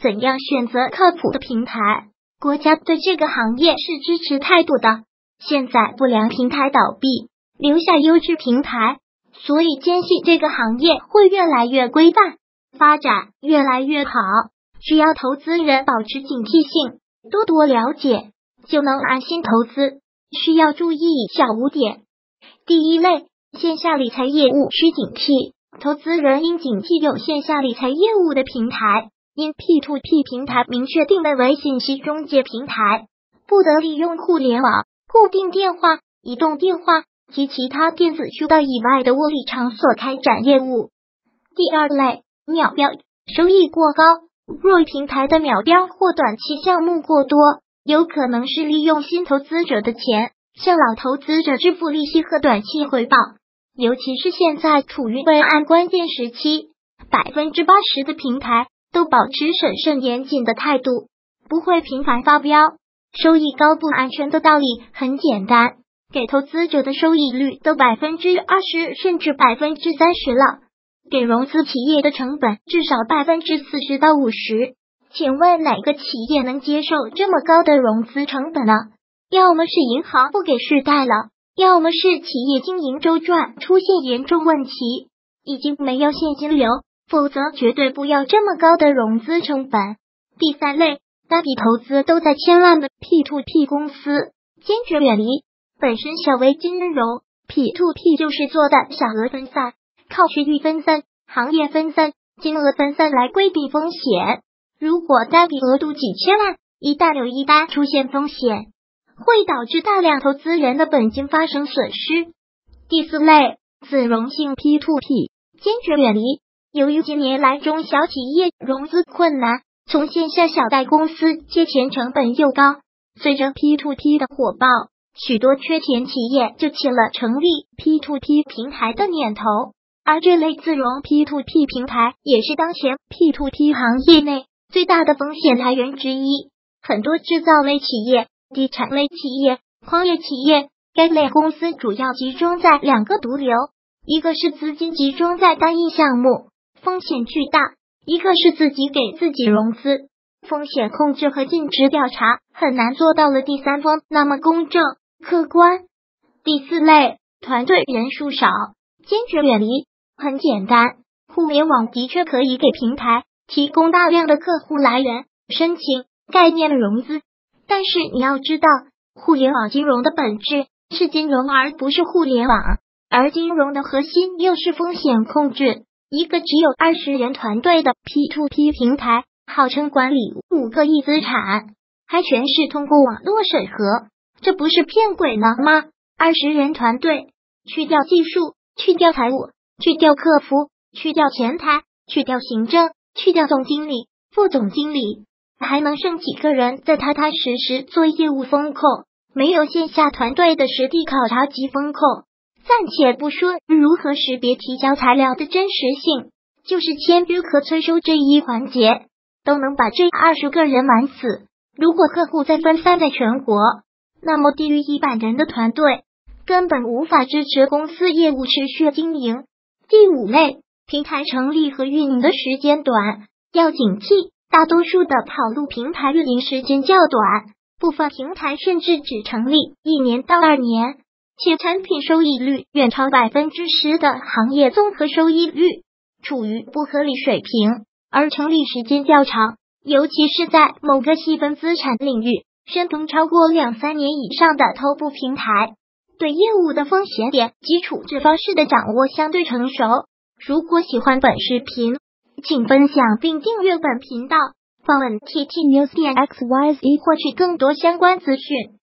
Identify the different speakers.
Speaker 1: 怎样选择靠谱的平台？国家对这个行业是支持态度的。现在不良平台倒闭，留下优质平台，所以坚信这个行业会越来越规范，发展越来越好。只要投资人保持警惕性，多多了解，就能安心投资。需要注意以下5点。第一类，线下理财业务需警惕，投资人应警惕有线下理财业务的平台，因 P2P 平台明确定位为信息中介平台，不得利用互联网、固定电话、移动电话及其他电子渠道以外的物理场所开展业务。第二类，秒标收益过高，若平台的秒标或短期项目过多，有可能是利用新投资者的钱向老投资者支付利息和短期回报。尤其是现在处于备案关键时期，80%的平台都保持审慎严谨的态度，不会频繁发标。收益高不安全的道理很简单，给投资者的收益率都20%甚至30%了，给融资企业的成本至少40%到50%。请问哪个企业能接受这么高的融资成本呢？要么是银行不给续贷了，要么是企业经营周转出现严重问题，已经没有现金流，否则绝对不要这么高的融资成本。第三类，大笔投资都在千万的 P2P 公司，坚决远离。本身小微金融 P2P 就是做的小额分散，靠区域分散、行业分散、金额分散来规避风险。如果单笔额度几千万，一旦有一单出现风险，会导致大量投资人的本金发生损失。第四类，子融性 P2P， 坚决远离。由于近年来中小企业融资困难，从线下小贷公司借钱成本又高，随着 P2P 的火爆，许多缺钱企业就起了成立 P2P 平台的念头。而这类自融 P2P 平台也是当前 P2P 行业内最大的风险来源之一。很多制造类企业、地产类企业、矿业企业，该类公司主要集中在2个毒瘤，一个是资金集中在单一项目，风险巨大；一个是自己给自己融资，风险控制和尽职调查很难做到了第三方那么公正、客观。第四类，团队人数少，坚决远离。很简单，互联网的确可以给平台提供大量的客户来源，申请概念的融资，但是你要知道，互联网金融的本质是金融而不是互联网，而金融的核心又是风险控制。一个只有20人团队的 P2P 平台，号称管理5个亿资产，还全是通过网络审核，这不是骗鬼呢吗？20人团队，去掉技术，去掉财务，去掉客服，去掉前台，去掉行政，去掉总经理、副总经理，还能剩几个人在踏踏实实做业务风控？没有线下团队的实地考察及风控，暂且不说如何识别提交材料的真实性，就是签约和催收这一环节，都能把这20个人玩死。如果客户再分散在全国，那么低于100人的团队根本无法支持公司业务持续经营。第5类，平台成立和运营的时间短，要警惕。大多数的跑路平台运营时间较短，部分平台甚至只成立1年到2年，且产品收益率远超10%的行业综合收益率，处于不合理水平。而成立时间较长，尤其是在某个细分资产领域深耕超过2-3年以上的头部平台，对业务的风险点及处置方式的掌握相对成熟。如果喜欢本视频，请分享并订阅本频道，访问 ttnews.xyz 获取更多相关资讯。